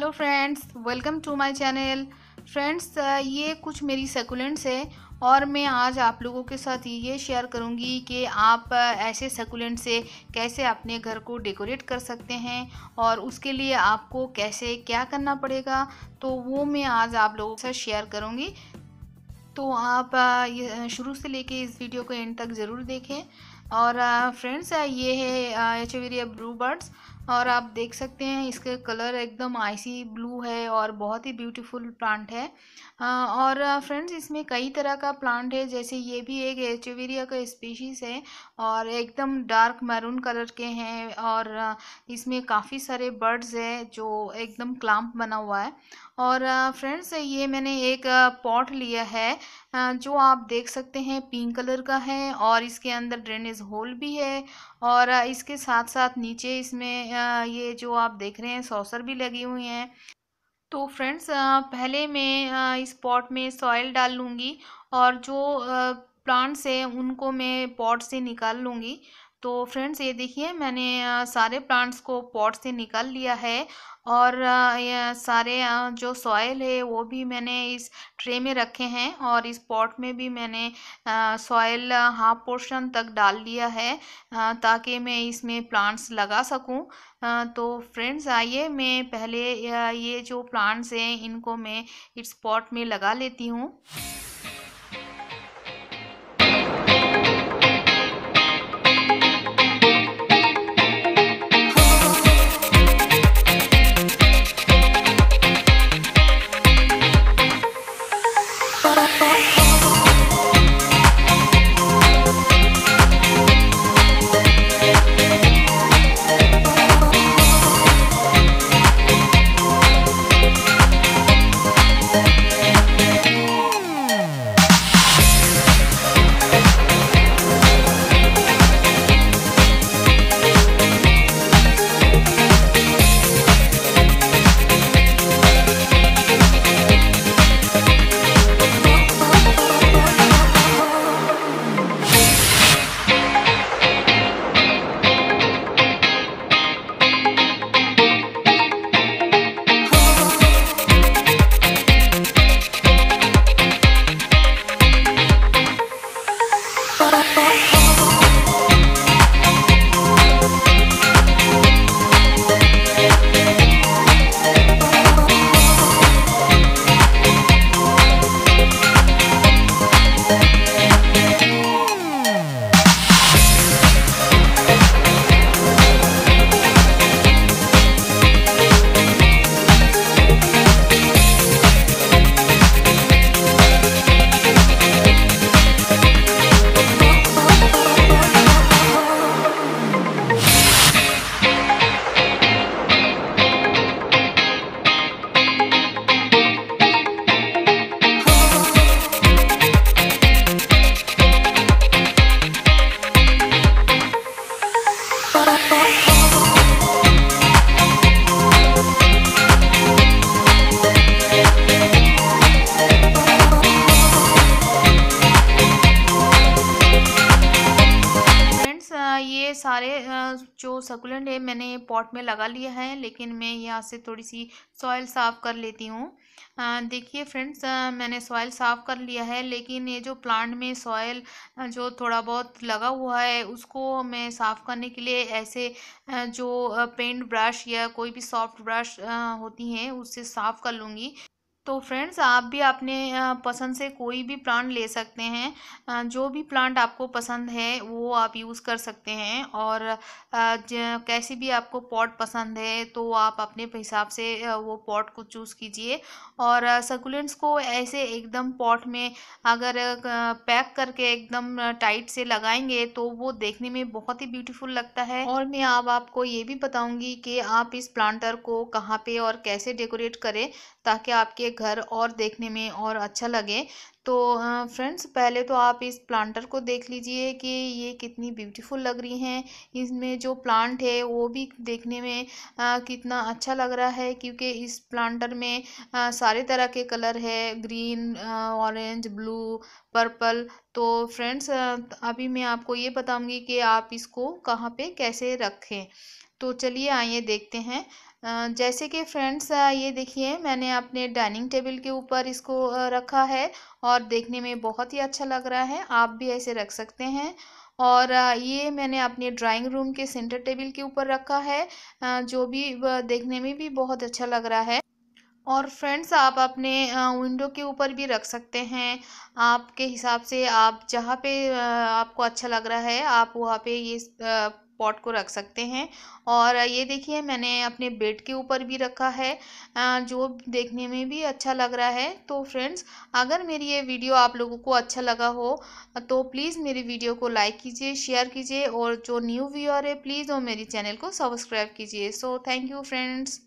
Hello friends, welcome to my channel. Friends, ये कुछ मेरी सकुलेंट्स है और मैं आज आप लोगों के साथ ये शेयर करूंगी कि आप ऐसे सकुलेंट से कैसे अपने घर को डेकोरेट कर सकते हैं और उसके लिए आपको कैसे क्या करना पड़ेगा, तो वो मैं आज आप लोगों के साथ शेयर करूंगी। तो आप ये शुरू से लेके इस वीडियो को एंड तक ज़रूर देखें। और फ्रेंड्स, ये है एचेवेरिया ब्लू बर्ड्स और आप देख सकते हैं इसका कलर एकदम आइसी ब्लू है और बहुत ही ब्यूटीफुल प्लांट है। और फ्रेंड्स, इसमें कई तरह का प्लांट है, जैसे ये भी एक एचेवेरिया का स्पीशीज़ है और एकदम डार्क मैरून कलर के हैं और इसमें काफ़ी सारे बर्ड्स हैं जो एकदम क्लैंप बना हुआ है। और फ्रेंड्स, ये मैंने एक पॉट लिया है जो आप देख सकते हैं पिंक कलर का है और इसके अंदर ड्रेनेज होल भी है और इसके साथ साथ नीचे इसमें ये जो आप देख रहे हैं सॉसर भी लगी हुई हैं। तो फ्रेंड्स, पहले मैं इस पॉट में सॉइल डाल लूँगी और जो प्लांट्स हैं उनको मैं पॉट से निकाल लूँगी। तो फ्रेंड्स, ये देखिए मैंने सारे प्लांट्स को पॉट से निकाल लिया है और ये सारे जो सॉइल है वो भी मैंने इस ट्रे में रखे हैं और इस पॉट में भी मैंने सॉइल हाफ पोर्शन तक डाल लिया है ताकि मैं इसमें प्लांट्स लगा सकूं। तो फ्रेंड्स, आइए मैं पहले ये जो प्लांट्स हैं इनको मैं इस पॉट में लगा लेती हूँ। ये सारे जो सकुलेंट है मैंने पॉट में लगा लिया है, लेकिन मैं यहाँ से थोड़ी सी सॉइल साफ़ कर लेती हूँ। देखिए फ्रेंड्स, मैंने सॉइल साफ़ कर लिया है, लेकिन ये जो प्लांट में सॉइल जो थोड़ा बहुत लगा हुआ है उसको मैं साफ़ करने के लिए ऐसे जो पेंट ब्रश या कोई भी सॉफ्ट ब्रश होती हैं उससे साफ़ कर लूँगी। तो फ्रेंड्स, आप भी अपने पसंद से कोई भी प्लांट ले सकते हैं। जो भी प्लांट आपको पसंद है वो आप यूज़ कर सकते हैं और कैसी भी आपको पॉट पसंद है तो आप अपने हिसाब से वो पॉट को चूज़ कीजिए। और सकुलेंट्स को ऐसे एकदम पॉट में अगर पैक करके एकदम टाइट से लगाएंगे तो वो देखने में बहुत ही ब्यूटीफुल लगता है। और मैं अब आपको ये भी बताऊंगी कि आप इस प्लांटर को कहाँ पे और कैसे डेकोरेट करें ताकि आपके घर और देखने में और अच्छा लगे। तो फ्रेंड्स, पहले तो आप इस प्लांटर को देख लीजिए कि ये कितनी ब्यूटीफुल लग रही हैं। इसमें जो प्लांट है वो भी देखने में कितना अच्छा लग रहा है, क्योंकि इस प्लांटर में सारे तरह के कलर है, ग्रीन, ऑरेंज, ब्लू, पर्पल। तो फ्रेंड्स, अभी मैं आपको ये बताऊंगी कि आप इसको कहाँ पे कैसे रखें। तो चलिए आइए देखते हैं। जैसे कि फ्रेंड्स ये देखिए मैंने अपने डाइनिंग टेबल के ऊपर इसको रखा है और देखने में बहुत ही अच्छा लग रहा है। आप भी ऐसे रख सकते हैं। और ये मैंने अपने ड्राइंग रूम के सेंटर टेबल के ऊपर रखा है, जो भी देखने में भी बहुत अच्छा लग रहा है। और फ्रेंड्स आप अपने विंडो के ऊपर भी रख सकते हैं। आपके हिसाब से आप जहाँ पे आपको अच्छा लग रहा है आप वहाँ पे ये पॉट को रख सकते हैं। और ये देखिए मैंने अपने बेड के ऊपर भी रखा है, जो देखने में भी अच्छा लग रहा है। तो फ्रेंड्स अगर मेरी ये वीडियो आप लोगों को अच्छा लगा हो तो प्लीज़ मेरी वीडियो को लाइक कीजिए, शेयर कीजिए और जो न्यू व्यूअर है प्लीज़ वो मेरी चैनल को सब्सक्राइब कीजिए। So thank you friends.